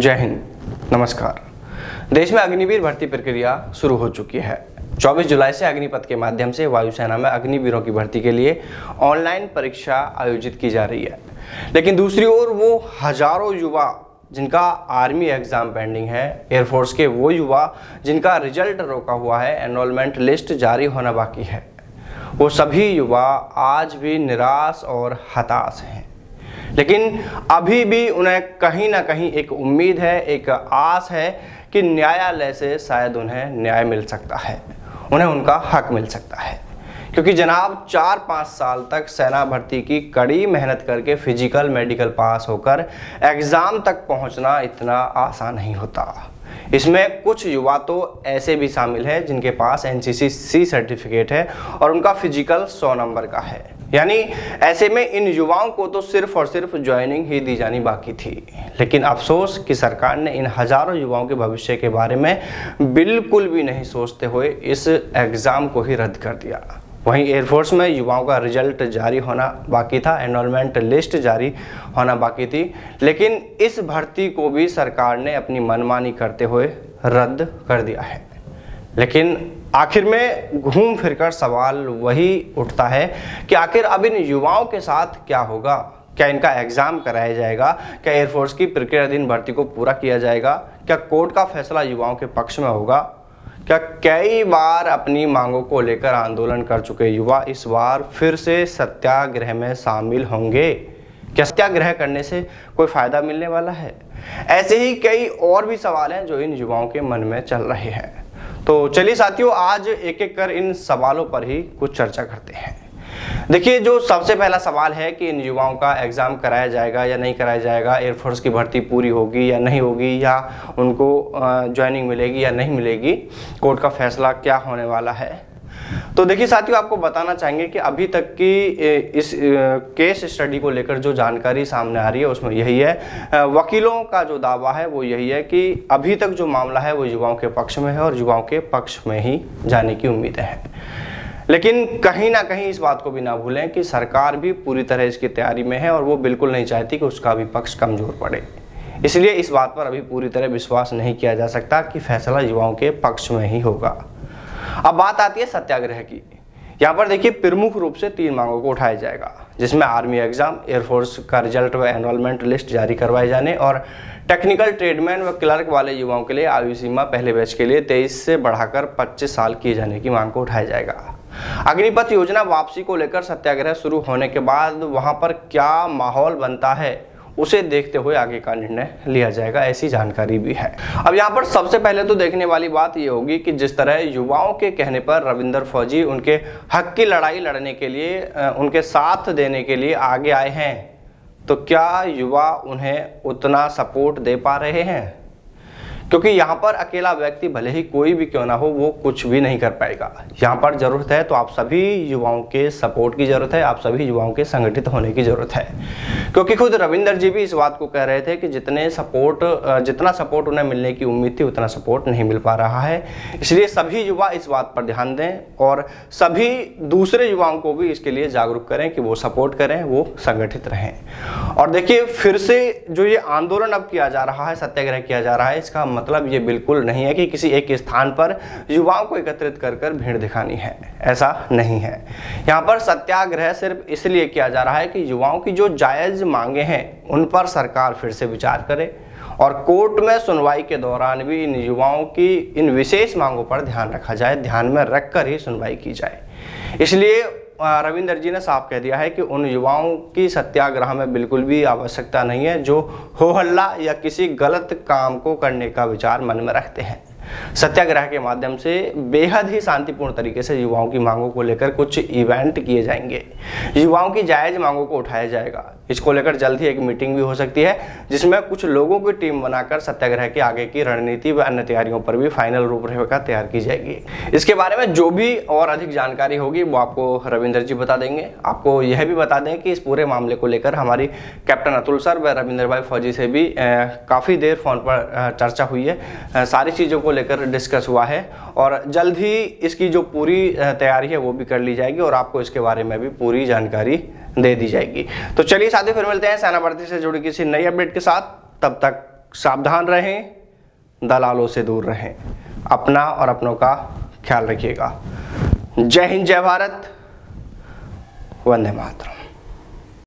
जय हिंद, नमस्कार। देश में अग्निवीर भर्ती प्रक्रिया शुरू हो चुकी है। 24 जुलाई से अग्निपथ के माध्यम से वायुसेना में अग्निवीरों की भर्ती के लिए ऑनलाइन परीक्षा आयोजित की जा रही है। लेकिन दूसरी ओर वो हजारों युवा जिनका आर्मी एग्जाम पेंडिंग है, एयरफोर्स के वो युवा जिनका रिजल्ट रोका हुआ है, एनरोलमेंट लिस्ट जारी होना बाकी है, वो सभी युवा आज भी निराश और हताश हैं। लेकिन अभी भी उन्हें कहीं ना कहीं एक उम्मीद है, एक आस है कि न्यायालय से शायद उन्हें न्याय मिल सकता है, उन्हें उनका हक मिल सकता है। क्योंकि जनाब 4-5 साल तक सेना भर्ती की कड़ी मेहनत करके फिजिकल मेडिकल पास होकर एग्ज़ाम तक पहुंचना इतना आसान नहीं होता। इसमें कुछ युवा तो ऐसे भी शामिल है जिनके पास NCC सर्टिफिकेट है और उनका फिजिकल 100 नंबर का है। यानी ऐसे में इन युवाओं को तो सिर्फ और सिर्फ ज्वाइनिंग ही दी जानी बाकी थी। लेकिन अफसोस कि सरकार ने इन हजारों युवाओं के भविष्य के बारे में बिल्कुल भी नहीं सोचते हुए इस एग्ज़ाम को ही रद्द कर दिया। वहीं एयरफोर्स में युवाओं का रिजल्ट जारी होना बाकी था, एनरोलमेंट लिस्ट जारी होना बाकी थी, लेकिन इस भर्ती को भी सरकार ने अपनी मनमानी करते हुए रद्द कर दिया है। लेकिन आखिर में घूम फिरकर सवाल वही उठता है कि आखिर अब इन युवाओं के साथ क्या होगा? क्या इनका एग्ज़ाम कराया जाएगा? क्या एयरफोर्स की प्रक्रियाधीन भर्ती को पूरा किया जाएगा? क्या कोर्ट का फैसला युवाओं के पक्ष में होगा? क्या कई बार अपनी मांगों को लेकर आंदोलन कर चुके युवा इस बार फिर से सत्याग्रह में शामिल होंगे? क्या सत्याग्रह करने से कोई फायदा मिलने वाला है? ऐसे ही कई और भी सवाल हैं जो इन युवाओं के मन में चल रहे हैं। तो चलिए साथियों, आज एक एक कर इन सवालों पर ही कुछ चर्चा करते हैं। देखिए, जो सबसे पहला सवाल है कि इन युवाओं का एग्ज़ाम कराया जाएगा या नहीं कराया जाएगा, एयरफोर्स की भर्ती पूरी होगी या नहीं होगी, या उनको ज्वाइनिंग मिलेगी या नहीं मिलेगी, कोर्ट का फैसला क्या होने वाला है। तो देखिए साथियों, आपको बताना चाहेंगे कि अभी तक की इस केस स्टडी को लेकर जो जानकारी सामने आ रही है उसमें यही है, वकीलों का जो दावा है वो यही है कि अभी तक जो मामला है वो युवाओं के पक्ष में है और युवाओं के पक्ष में ही जाने की उम्मीदें हैं। लेकिन कहीं ना कहीं इस बात को भी ना भूलें कि सरकार भी पूरी तरह इसकी तैयारी में है और वो बिल्कुल नहीं चाहती कि उसका भी पक्ष कमज़ोर पड़े। इसलिए इस बात पर अभी पूरी तरह विश्वास नहीं किया जा सकता कि फैसला युवाओं के पक्ष में ही होगा। अब बात आती है सत्याग्रह की। यहाँ पर देखिए, प्रमुख रूप से 3 मांगों को उठाया जाएगा, जिसमें आर्मी एग्जाम, एयरफोर्स का रिजल्ट व एनरोलमेंट लिस्ट जारी करवाए जाने और टेक्निकल ट्रेडमैन व क्लर्क वाले युवाओं के लिए आयु सीमा पहले बैच के लिए 23 से बढ़ाकर 25 साल किए जाने की मांग को उठाया जाएगा। अग्निपथ योजना वापसी को लेकर सत्याग्रह शुरू होने के बाद वहां पर क्या माहौल बनता है उसे देखते हुए आगे का निर्णय लिया जाएगा, ऐसी जानकारी भी है। अब यहाँ पर सबसे पहले तो देखने वाली बात ये होगी कि जिस तरह युवाओं के कहने पर रविंदर फौजी उनके हक की लड़ाई लड़ने के लिए, उनके साथ देने के लिए आगे आए हैं, तो क्या युवा उन्हें उतना सपोर्ट दे पा रहे हैं? क्योंकि यहाँ पर अकेला व्यक्ति भले ही कोई भी क्यों ना हो, वो कुछ भी नहीं कर पाएगा। यहाँ पर ज़रूरत है तो आप सभी युवाओं के सपोर्ट की ज़रूरत है, आप सभी युवाओं के संगठित होने की ज़रूरत है। क्योंकि खुद रविंदर जी भी इस बात को कह रहे थे कि जितना सपोर्ट उन्हें मिलने की उम्मीद थी उतना सपोर्ट नहीं मिल पा रहा है। इसलिए सभी युवा इस बात पर ध्यान दें और सभी दूसरे युवाओं को भी इसके लिए जागरूक करें कि वो सपोर्ट करें, वो संगठित रहें। और देखिए, फिर से जो ये आंदोलन अब किया जा रहा है, सत्याग्रह किया जा रहा है, इसका मतलब ये बिल्कुल नहीं है कि किसी एक स्थान पर युवाओं को एकत्रित कर भीड़ दिखानी है, ऐसा नहीं है। यहाँ पर सत्याग्रह सिर्फ इसलिए किया जा रहा है कि युवाओं की जो जायज मांगे हैं उन पर सरकार फिर से विचार करे और कोर्ट में सुनवाई के दौरान भी इन युवाओं की इन विशेष मांगों पर ध्यान रखा जाए, ध्यान में रखकर ही सुनवाई की जाए। इसलिए रविंदर जी ने साफ कह दिया है कि उन युवाओं की सत्याग्रह में बिल्कुल भी आवश्यकता नहीं है जो हो हल्ला या किसी गलत काम को करने का विचार मन में रखते हैं। सत्याग्रह के माध्यम से बेहद ही शांतिपूर्ण तरीके से युवाओं की मांगों को लेकर कुछ इवेंट किए जाएंगे, युवाओं की जायज मांगों को उठाया जाएगा। इसको लेकर जल्द ही एक मीटिंग भी हो सकती है जिसमें कुछ लोगों की टीम बनाकर सत्याग्रह के आगे की रणनीति व अन्य तैयारियों पर भी फाइनल रूपरेखा तैयार की जाएगी। इसके बारे में जो भी और अधिक जानकारी होगी वो आपको रविंदर जी बता देंगे। आपको यह भी बता दें कि इस पूरे मामले को लेकर हमारी कैप्टन अतुल सर व रविंदर भाई फौजी से भी काफ़ी देर फोन पर चर्चा हुई है, सारी चीज़ों को लेकर डिस्कस हुआ है और जल्द ही इसकी जो पूरी तैयारी है वो भी कर ली जाएगी और आपको इसके बारे में भी पूरी जानकारी दे दी जाएगी। तो चलिए साथियों, फिर मिलते हैं सेना भर्ती से जुड़ी किसी नई अपडेट के साथ। तब तक सावधान रहें, दलालों से दूर रहें, अपना और अपनों का ख्याल रखिएगा। जय हिंद, जय भारत, वंदे मातरम।